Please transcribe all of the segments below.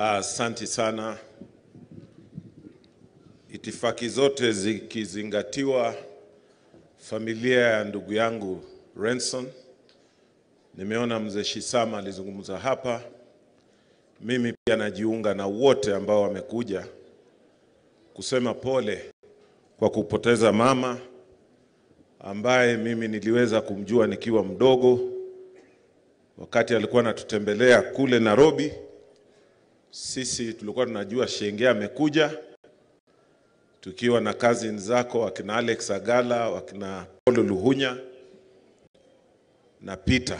Asante sana. Itifaki zote zikizingatiwa, familia ya ndugu yangu Renson, nimeona mzee Shisama alizungumza hapa. Mimi pia najiunga na wote ambao wamekuja kusema pole kwa kupoteza mama ambaye mimi niliweza kumjua nikiwa mdogo wakati alikuwa anatutembelea kule Nairobi. Sisi tulikuwa tunajua Shenge amekuja, tukiwa na cousins zako wakina Alex Agala, wakina Paul Luhunya na Peter,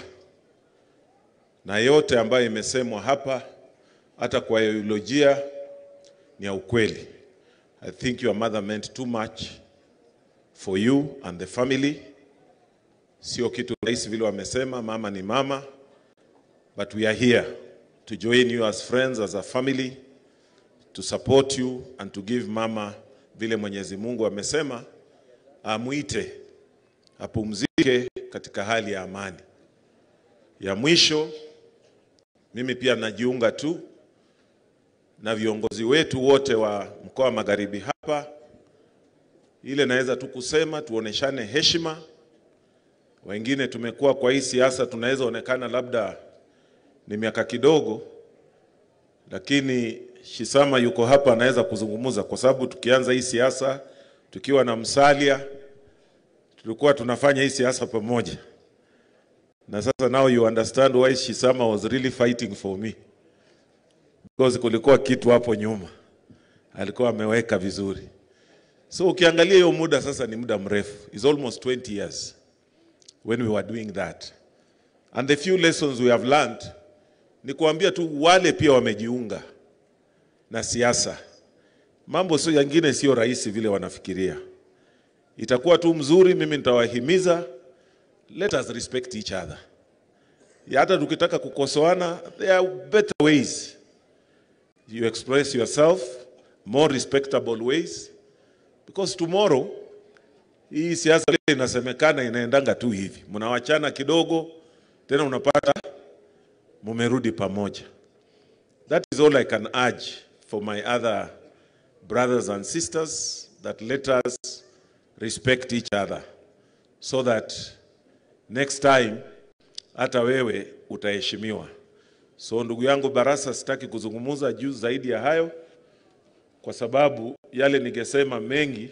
na yote ambayo imesemwa hapa hata kwa eulojia ni ya ukweli. I think your mother meant too much for you and the family. Sio kitu rahisi vile wamesema, mama ni mama, but we are here to join you as friends, as a family, to support you and to give mama vile Mwenyezi Mungu amesema amuite apumzike katika hali ya amani. Ya mwisho, mimi pia najiunga tu na viongozi wetu wote wa mkoa wa Magharibi hapa. Ile naweza tu kusema tuoneshane heshima. Wengine tumekuwa kwa hii siasa, tunaweza onekana labda ni miaka kidogo, lakini Shisama yuko hapa anaweza kuzungumza, kwa sababu tukianza hii siasa tukiwa na Musalia tulikuwa tunafanya hii siasa pamoja. Na sasa now you understand why Shisama was really fighting for me, because kulikuwa kitu hapo nyuma alikuwa ameweka vizuri. So ukiangalia hiyo muda sasa ni muda mrefu, it's almost 20 years when we were doing that. And the few lessons we have learned ni kuambia tu wale pia wamejiunga na siasa, mambo sio yangine sio rahisi vile wanafikiria. Itakuwa tu mzuri, mimi nitawahimiza, let us respect each other. Hata tukitaka kukosoana, there are better ways. You express yourself, more respectable ways, because tomorrow hii siasa ile inasemekana inaendanga tu hivi, mnawachana kidogo tena unapata mumerudi pamoja. That is all I can urge for my other brothers and sisters, that let us respect each other so that next time hata wewe utaheshimiwa. So ndugu yangu Barasa, sitaki kuzungumza juu zaidi ya hayo, kwa sababu yale ningesema mengi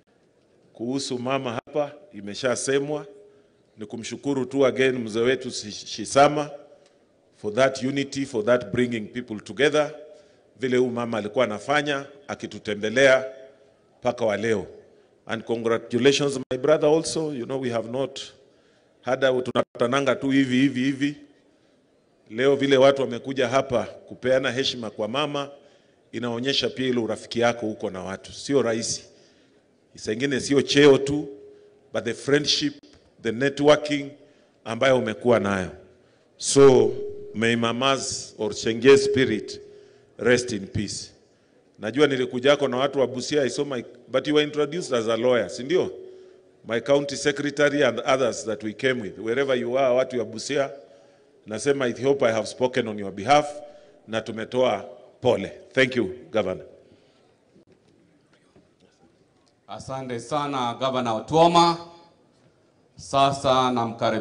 kuhusu mama hapa imeshasemwa. Ni kumshukuru tu again mzee wetu Shisama for that unity, for that bringing people together, vile huyu mama alikuwa anafanya akitutembelea paka wa leo. And congratulations my brother also, you know we have not had tunatananga tu hivi. Leo vile watu wamekuja hapa kupeana heshima kwa mama, inaonyesha pia ile urafiki yako huko na watu. Sio rahisi. Isengine sio cheo tu, but the friendship, the networking ambayo umekuwa nayo. So may mama's or Shenge's spirit rest in peace. Najua nilikujako na watu wa Busia, but you were introduced as a lawyer, si ndio? My county secretary and others that we came with, wherever you are, watu wa Busia, nasema I hope I have spoken on your behalf na tumetoa pole. Thank you, Governor. Asante sana Governor Otuoma. Sasa namkaribisha